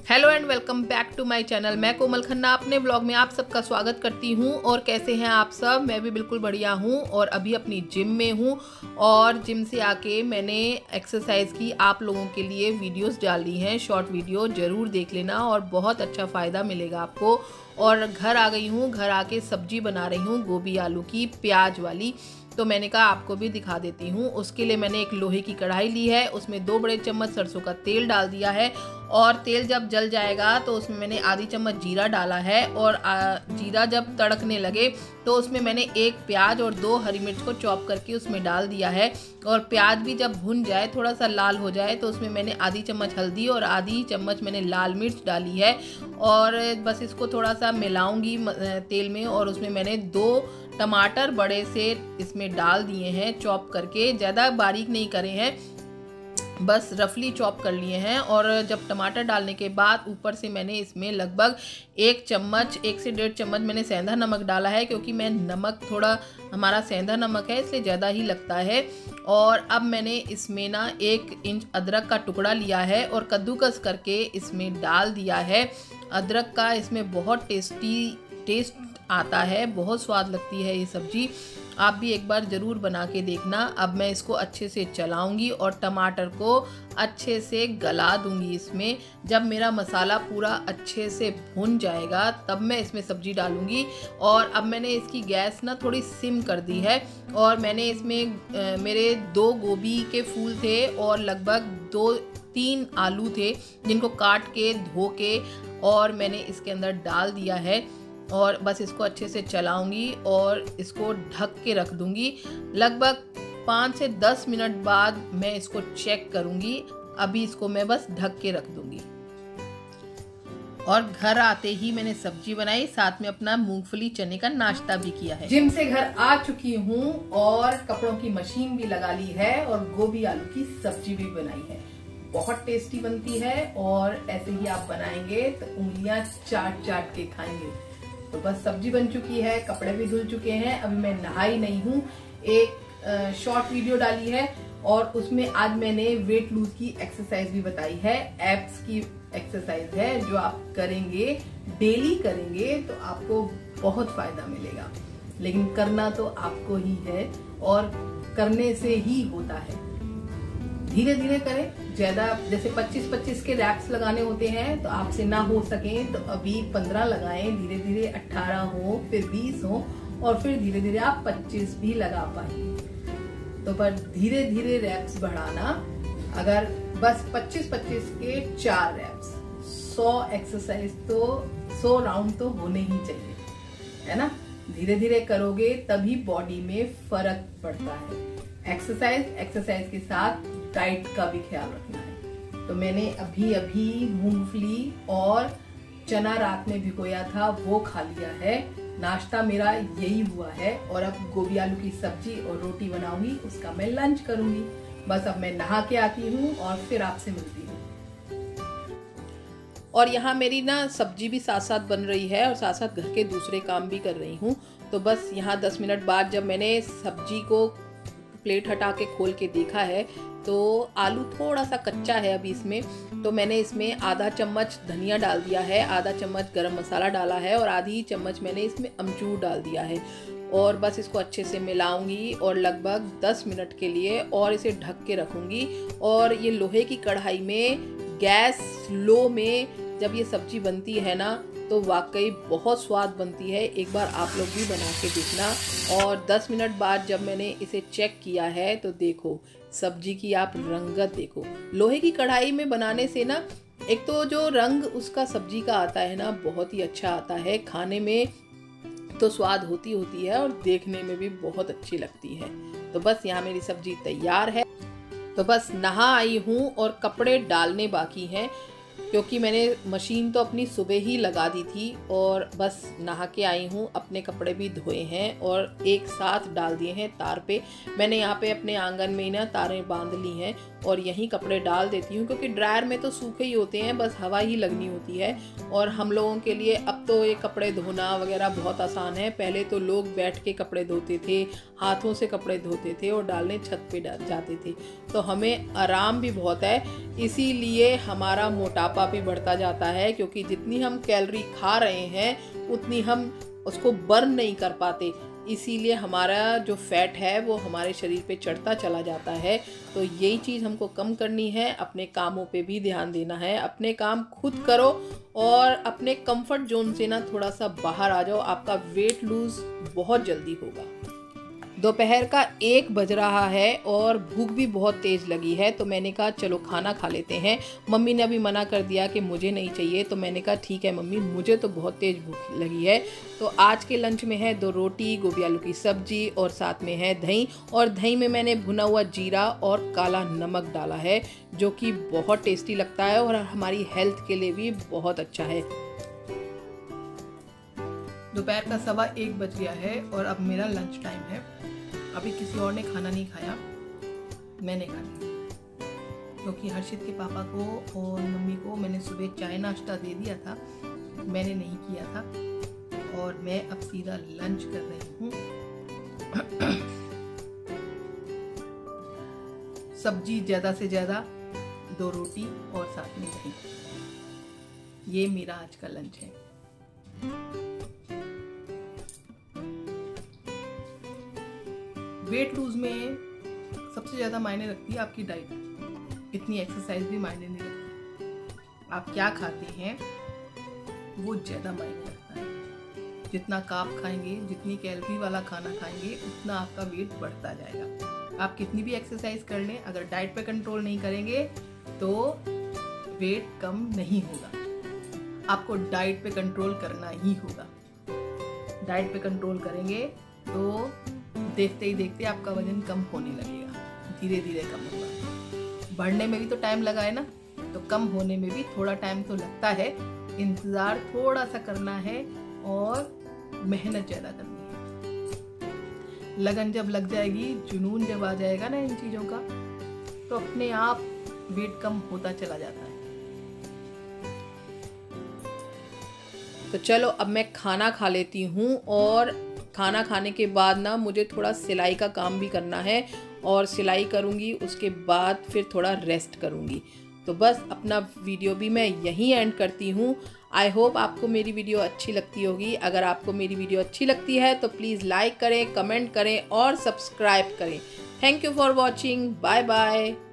Hello and welcome back to my channel. मैं कोमल खन्ना अपने blog में आप सबका स्वागत करती हूं। और कैसे हैं आप सब? मैं भी बिल्कुल बढ़िया हूं और अभी अपनी जिम में हूं और जिम से आके मैंने एक्सरसाइज की आप लोगों के लिए वीडियोस डाली हैं। शॉर्ट वीडियो ज़रूर देख लेना और बहुत अच्छा फ़ायदा मिलेगा आपको। और घर आ गई हूँ, घर आके सब्जी बना रही हूँ गोभी आलू की प्याज वाली। तो मैंने कहा आपको भी दिखा देती हूँ। उसके लिए मैंने एक लोहे की कढ़ाई ली है, उसमें 2 बड़े चम्मच सरसों का तेल डाल दिया है और तेल जब जल जाएगा तो उसमें मैंने आधी चम्मच जीरा डाला है। और जीरा जब तड़कने लगे तो उसमें मैंने 1 प्याज और 2 हरी मिर्च को चॉप करके उसमें डाल दिया है। और प्याज भी जब भुन जाए, थोड़ा सा लाल हो जाए, तो उसमें मैंने आधी चम्मच हल्दी और आधी चम्मच मैंने लाल मिर्च डाली है। और बस इसको थोड़ा सा मिलाऊंगी तेल में। और उसमें मैंने 2 टमाटर बड़े से इसमें डाल दिए हैं चॉप करके, ज़्यादा बारीक नहीं करे हैं, बस रफली चॉप कर लिए हैं। और जब टमाटर डालने के बाद ऊपर से मैंने इसमें लगभग 1 से 1.5 चम्मच मैंने सेंधा नमक डाला है, क्योंकि मैं नमक थोड़ा हमारा सेंधा नमक है इसलिए ज़्यादा ही लगता है। और अब मैंने इसमें ना 1 इंच अदरक का टुकड़ा लिया है और कद्दूकस करके इसमें डाल दिया है। अदरक का इसमें बहुत टेस्ट आता है, बहुत स्वाद लगती है ये सब्जी। आप भी एक बार ज़रूर बना के देखना। अब मैं इसको अच्छे से चलाऊंगी और टमाटर को अच्छे से गला दूंगी इसमें। जब मेरा मसाला पूरा अच्छे से भुन जाएगा तब मैं इसमें सब्जी डालूंगी। और अब मैंने इसकी गैस ना थोड़ी सिम कर दी है। और मैंने इसमें मेरे 2 गोभी के फूल थे और लगभग 2-3 आलू थे, जिनको काट के धो के और मैंने इसके अंदर डाल दिया है। और बस इसको अच्छे से चलाऊंगी और इसको ढक के रख दूंगी। लगभग 5 से 10 मिनट बाद मैं इसको चेक करूंगी। अभी इसको मैं बस ढक के रख दूंगी। और घर आते ही मैंने सब्जी बनाई, साथ में अपना मूंगफली चने का नाश्ता भी किया है। जिम से घर आ चुकी हूँ और कपड़ों की मशीन भी लगा ली है और गोभी आलू की सब्जी भी बनाई है। बहुत टेस्टी बनती है और ऐसे ही आप बनाएंगे तो उंगलियां चाट चाट के खाएंगे। तो बस सब्जी बन चुकी है, कपड़े भी धुल चुके हैं। अभी मैं नहाई नहीं हूँ। एक शॉर्ट वीडियो डाली है और उसमें आज मैंने वेट लूज की एक्सरसाइज भी बताई है। एब्स की एक्सरसाइज है जो आप करेंगे, डेली करेंगे तो आपको बहुत फायदा मिलेगा। लेकिन करना तो आपको ही है और करने से ही होता है। धीरे धीरे करें। ज्यादा जैसे 25-25 के रैप्स लगाने होते हैं तो आपसे ना हो सके तो अभी 15 लगाएं, धीरे धीरे 18 हो, फिर 20 हो और फिर धीरे धीरे आप 25 भी लगा पाएंगे। तो पर धीरे धीरे रैप्स बढ़ाना। अगर बस 25-25 के 4 रैप्स, 100 एक्सरसाइज तो 100 राउंड तो होने ही चाहिए, है ना। धीरे धीरे करोगे तभी बॉडी में फर्क पड़ता है। एक्सरसाइज के साथ डाइट का भी ख्याल रखना है। तो मैंने अभी मूंगफली और चना रात में भिगोया था, वो खा लिया है। नाश्ता मेरा यही हुआ है। और अब गोभी आलू की सब्जी और रोटी बनाऊंगी, उसका मैं लंच करूंगी। बस अब मैं नहा के आती हूँ और फिर आपसे मिलती हूँ। और यहाँ मेरी ना सब्जी भी साथ साथ बन रही है और साथ साथ घर के दूसरे काम भी कर रही हूँ। तो बस यहाँ 10 मिनट बाद जब मैंने सब्जी को प्लेट हटा के खोल के देखा है तो आलू थोड़ा सा कच्चा है अभी इसमें। तो मैंने इसमें आधा चम्मच धनिया डाल दिया है, आधा चम्मच गरम मसाला डाला है और आधी चम्मच मैंने इसमें अमचूर डाल दिया है। और बस इसको अच्छे से मिलाऊंगी और लगभग 10 मिनट के लिए और इसे ढक के रखूंगी। और ये लोहे की कढ़ाई में गैस लो में जब ये सब्जी बनती है ना तो वाकई बहुत स्वाद बनती है। एक बार आप लोग भी बना के देखना। और 10 मिनट बाद जब मैंने इसे चेक किया है तो देखो सब्जी की आप रंगत देखो। लोहे की कढ़ाई में बनाने से ना एक तो जो रंग उसका सब्जी का आता है ना बहुत ही अच्छा आता है। खाने में तो स्वाद होती है और देखने में भी बहुत अच्छी लगती है। तो बस यहाँ मेरी सब्जी तैयार है। तो बस नहा आई हूँ और कपड़े डालने बाकी हैं, क्योंकि मैंने मशीन तो अपनी सुबह ही लगा दी थी। और बस नहा के आई हूँ, अपने कपड़े भी धोए हैं और एक साथ डाल दिए हैं तार पे। मैंने यहाँ पे अपने आंगन में ही ना तारें बांध ली हैं और यहीं कपड़े डाल देती हूँ, क्योंकि ड्रायर में तो सूखे ही होते हैं, बस हवा ही लगनी होती है। और हम लोगों के लिए अब तो ये कपड़े धोना वगैरह बहुत आसान है। पहले तो लोग बैठ के कपड़े धोते थे, हाथों से कपड़े धोते थे और डालने छत पे जाते थे। तो हमें आराम भी बहुत है, इसीलिए हमारा मोटापा मोटापा भी बढ़ता जाता है, क्योंकि जितनी हम कैलोरी खा रहे हैं उतनी हम उसको बर्न नहीं कर पाते। इसीलिए हमारा जो फैट है वो हमारे शरीर पे चढ़ता चला जाता है। तो यही चीज़ हमको कम करनी है, अपने कामों पे भी ध्यान देना है। अपने काम खुद करो और अपने कंफर्ट जोन से ना थोड़ा सा बाहर आ जाओ, आपका वेट लूज़ बहुत जल्दी होगा। दोपहर का 1 बज रहा है और भूख भी बहुत तेज़ लगी है, तो मैंने कहा चलो खाना खा लेते हैं। मम्मी ने अभी मना कर दिया कि मुझे नहीं चाहिए, तो मैंने कहा ठीक है मम्मी, मुझे तो बहुत तेज़ भूख लगी है। तो आज के लंच में है 2 रोटी, गोभी आलू की सब्जी और साथ में है दही। और दही में मैंने भुना हुआ जीरा और काला नमक डाला है, जो कि बहुत टेस्टी लगता है और हमारी हेल्थ के लिए भी बहुत अच्छा है। दोपहर का 1:15 बज गया है और अब मेरा लंच टाइम है। अभी किसी और ने खाना नहीं खाया, मैंने खा लिया, क्योंकि हर्षित के पापा को और मम्मी को मैंने सुबह चाय नाश्ता दे दिया था, मैंने नहीं किया था। और मैं अब सीधा लंच कर रही हूँ। सब्जी ज़्यादा से ज़्यादा, 2 रोटी और साथ में दही। ये मेरा आज का लंच है। वेट लूज में सबसे ज़्यादा मायने रखती है आपकी डाइट। इतनी एक्सरसाइज भी मायने नहीं रखती, आप क्या खाते हैं वो ज़्यादा मायने रखता है। जितना कार्ब खाएंगे, जितनी कैलोरी वाला खाना खाएंगे, उतना आपका वेट बढ़ता जाएगा। आप कितनी भी एक्सरसाइज कर लें, अगर डाइट पे कंट्रोल नहीं करेंगे तो वेट कम नहीं होगा। आपको डाइट पे कंट्रोल करना ही होगा। डाइट पे कंट्रोल करेंगे तो देखते ही देखते आपका वजन कम होने लगेगा, धीरे धीरे कम होगा। बढ़ने में भी तो टाइम लगा है ना, तो कम होने में भी थोड़ा टाइम तो लगता है। इंतज़ार थोड़ा सा करना है और मेहनत ज़्यादा करनी है। लगन जब लग जाएगी, जुनून जब आ जाएगा ना इन चीज़ों का, तो अपने आप वेट कम होता चला जाता है। तो चलो अब मैं खाना खा लेती हूँ, और खाना खाने के बाद ना मुझे थोड़ा सिलाई का काम भी करना है, और सिलाई करूँगी, उसके बाद फिर थोड़ा रेस्ट करूँगी। तो बस अपना वीडियो भी मैं यहीं एंड करती हूँ। आई होप आपको मेरी वीडियो अच्छी लगती होगी। अगर आपको मेरी वीडियो अच्छी लगती है तो प्लीज़ लाइक करें, कमेंट करें और सब्सक्राइब करें। Thank you for watching. Bye bye.